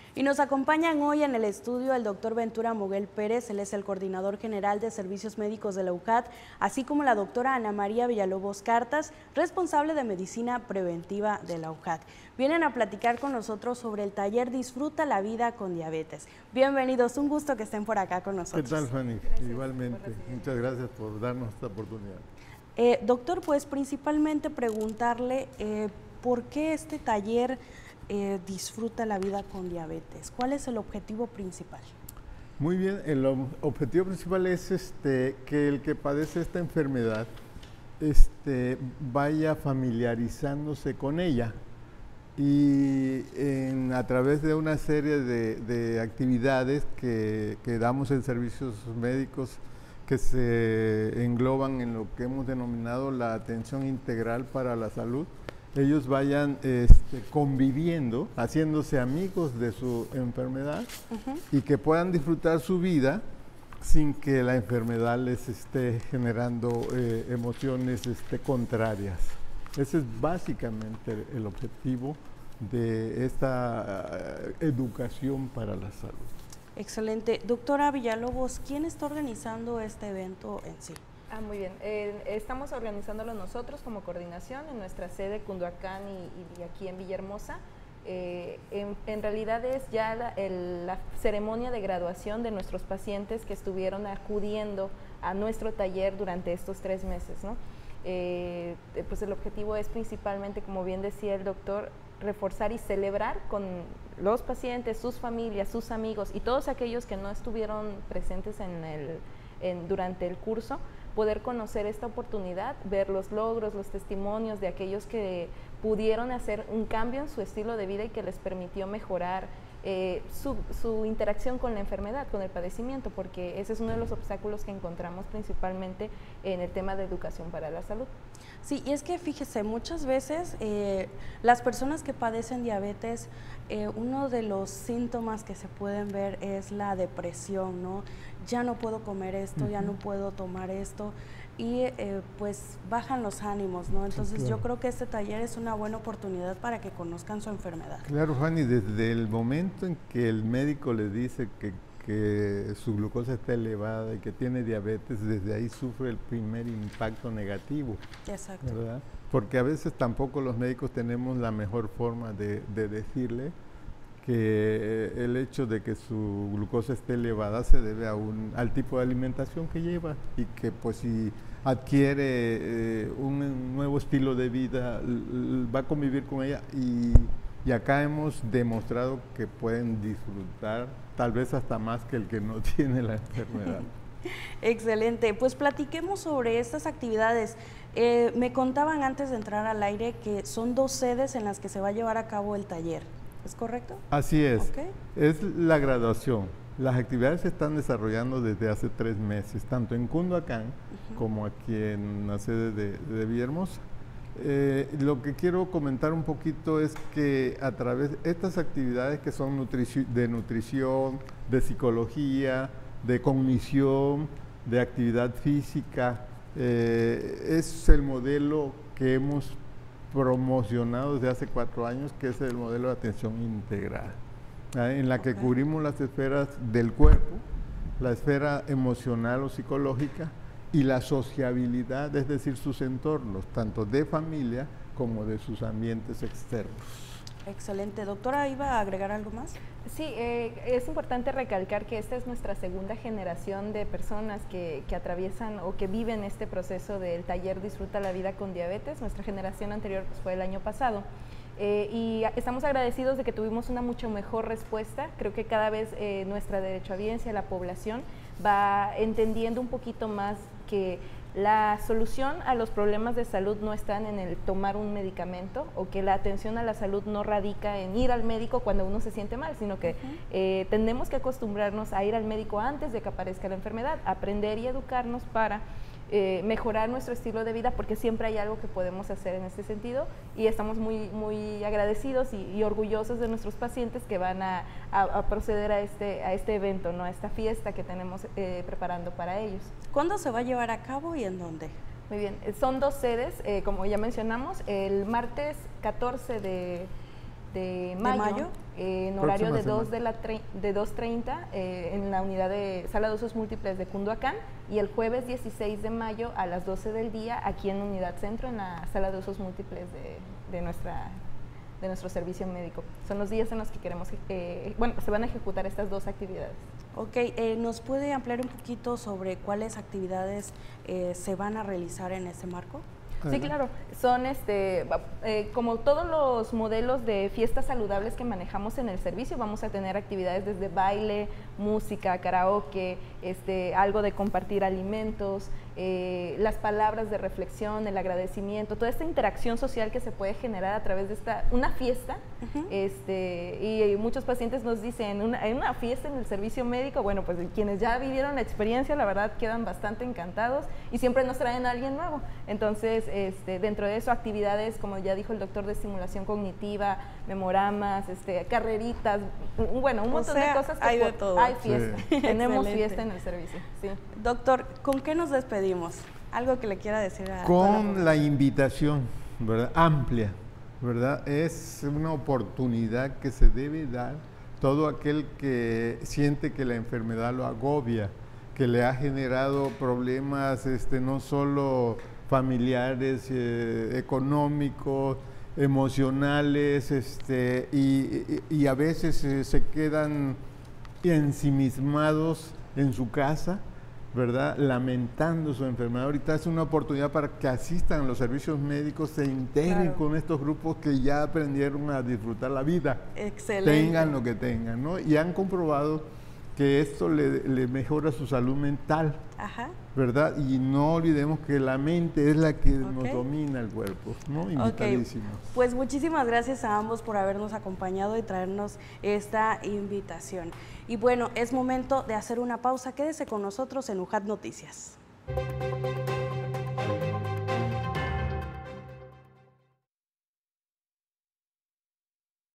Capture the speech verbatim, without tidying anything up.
Y nos acompañan hoy en el estudio el doctor Ventura Moguel Pérez, él es el coordinador general de servicios médicos de la U C A T, así como la doctora Ana María Villalobos Cartas, responsable de medicina preventiva de la U C A T. Vienen a platicar con nosotros sobre el taller Disfruta la vida con diabetes. Bienvenidos, un gusto que estén por acá con nosotros. ¿Qué tal, Fanny? Gracias. Igualmente, muchas gracias por darnos esta oportunidad. Eh, doctor, pues principalmente preguntarle eh, por qué este taller Eh, disfruta la vida con diabetes. ¿Cuál es el objetivo principal? Muy bien, el objetivo principal es este, que el que padece esta enfermedad este, vaya familiarizándose con ella y en, a través de una serie de, de actividades que, que damos en servicios médicos que se engloban en lo que hemos denominado la atención integral para la salud, ellos vayan este, conviviendo, haciéndose amigos de su enfermedad uh-huh. y que puedan disfrutar su vida sin que la enfermedad les esté generando eh, emociones este, contrarias. Ese es básicamente el objetivo de esta uh, educación para la salud. Excelente. Doctora Villalobos, ¿quién está organizando este evento en sí? Ah, muy bien. Eh, estamos organizándolo nosotros como coordinación en nuestra sede Cunduacán y, y aquí en Villahermosa. Eh, en, en realidad es ya la, el, la ceremonia de graduación de nuestros pacientes que estuvieron acudiendo a nuestro taller durante estos tres meses, ¿no? Eh, pues el objetivo es principalmente, como bien decía el doctor, reforzar y celebrar con los pacientes, sus familias, sus amigos y todos aquellos que no estuvieron presentes en el, en, durante el curso, poder conocer esta oportunidad, ver los logros, los testimonios de aquellos que pudieron hacer un cambio en su estilo de vida y que les permitió mejorar eh, su, su interacción con la enfermedad, con el padecimiento, porque ese es uno de los obstáculos que encontramos principalmente en el tema de educación para la salud. Sí, y es que fíjese, muchas veces eh, las personas que padecen diabetes, eh, uno de los síntomas que se pueden ver es la depresión, ¿no? Ya no puedo comer esto, uh-huh. ya no puedo tomar esto, y eh, pues bajan los ánimos, ¿no? Entonces sí, claro. Yo creo que este taller es una buena oportunidad para que conozcan su enfermedad. Claro, Fanny, desde el momento en que el médico le dice que que su glucosa está elevada y que tiene diabetes, desde ahí sufre el primer impacto negativo. Exacto. ¿Verdad? Porque a veces tampoco los médicos tenemos la mejor forma de, de decirle que el hecho de que su glucosa esté elevada se debe a un, al tipo de alimentación que lleva y que pues si adquiere eh, un nuevo estilo de vida, va a convivir con ella y, y acá hemos demostrado que pueden disfrutar tal vez hasta más que el que no tiene la enfermedad. Excelente, pues platiquemos sobre estas actividades. Eh, me contaban antes de entrar al aire que son dos sedes en las que se va a llevar a cabo el taller, ¿es correcto? Así es, okay. Es la graduación. Las actividades se están desarrollando desde hace tres meses, tanto en Cunduacán uh-huh. como aquí en la sede de, de Villahermosa. Eh, lo que quiero comentar un poquito es que a través de estas actividades que son nutrici- de nutrición, de psicología, de cognición, de actividad física, eh, es el modelo que hemos promocionado desde hace cuatro años, que es el modelo de atención integral, ¿eh? En la que okay. cubrimos las esferas del cuerpo, la esfera emocional o psicológica, y la sociabilidad, es decir, sus entornos, tanto de familia como de sus ambientes externos. Excelente. Doctora, ¿iba a agregar algo más? Sí, eh, es importante recalcar que esta es nuestra segunda generación de personas que, que atraviesan o que viven este proceso del taller Disfruta la vida con diabetes. Nuestra generación anterior pues, fue el año pasado. Eh, y estamos agradecidos de que tuvimos una mucho mejor respuesta. Creo que cada vez eh, nuestra derechohabiencia, la población, va entendiendo un poquito más que la solución a los problemas de salud no están en el tomar un medicamento o que la atención a la salud no radica en ir al médico cuando uno se siente mal, sino que uh-huh. eh, tenemos que acostumbrarnos a ir al médico antes de que aparezca la enfermedad, aprender y educarnos para Eh, mejorar nuestro estilo de vida, porque siempre hay algo que podemos hacer en este sentido y estamos muy, muy agradecidos y, y orgullosos de nuestros pacientes que van a, a, a proceder a este, a este evento, ¿no? A esta fiesta que tenemos eh, preparando para ellos. ¿Cuándo se va a llevar a cabo y en dónde? Muy bien, son dos sedes, eh, como ya mencionamos, el martes catorce de de mayo, ¿De mayo? Eh, en horario Próxima de dos semana. de la tre- de dos treinta eh, en la unidad de sala de usos múltiples de Cunduacán, y el jueves dieciséis de mayo a las doce del día aquí en Unidad Centro, en la sala de usos múltiples de, de nuestra de nuestro servicio médico. Son los días en los que queremos, eh, bueno, se van a ejecutar estas dos actividades. Ok, eh, ¿nos puede ampliar un poquito sobre cuáles actividades eh, se van a realizar en ese marco? Sí, claro. Son este, eh, como todos los modelos de fiestas saludables que manejamos en el servicio, vamos a tener actividades desde baile, música, karaoke, este, algo de compartir alimentos, eh, las palabras de reflexión, el agradecimiento, toda esta interacción social que se puede generar a través de esta, una fiesta. Uh-huh. este, y muchos pacientes nos dicen, una, en una fiesta en el servicio médico, bueno, pues quienes ya vivieron la experiencia, la verdad quedan bastante encantados y siempre nos traen a alguien nuevo. Entonces, Este, dentro de eso, actividades, como ya dijo el doctor, de estimulación cognitiva, memoramas, este, carreritas, bueno, un montón o sea, de cosas que hay de todo. Hay fiesta, sí. Tenemos Excelente. fiesta en el servicio. Sí. Doctor, ¿con qué nos despedimos? Algo que le quiera decir a Con la, la invitación, ¿verdad? Amplia, ¿verdad? Es una oportunidad que se debe dar todo aquel que siente que la enfermedad lo agobia, que le ha generado problemas este, no solo familiares, eh, económicos, emocionales, este, y, y, y a veces eh, se quedan ensimismados en su casa, ¿verdad? Lamentando su enfermedad. Ahorita es una oportunidad para que asistan a los servicios médicos, se integren claro. con estos grupos que ya aprendieron a disfrutar la vida. Excelente. Tengan lo que tengan, ¿no? Y han comprobado que esto le, le mejora su salud mental. Ajá. ¿Verdad? Y no olvidemos que la mente es la que okay. nos domina el cuerpo, ¿no? Invitadísimos. Okay. Pues muchísimas gracias a ambos por habernos acompañado y traernos esta invitación. Y bueno, es momento de hacer una pausa. Quédese con nosotros en U J A T Noticias.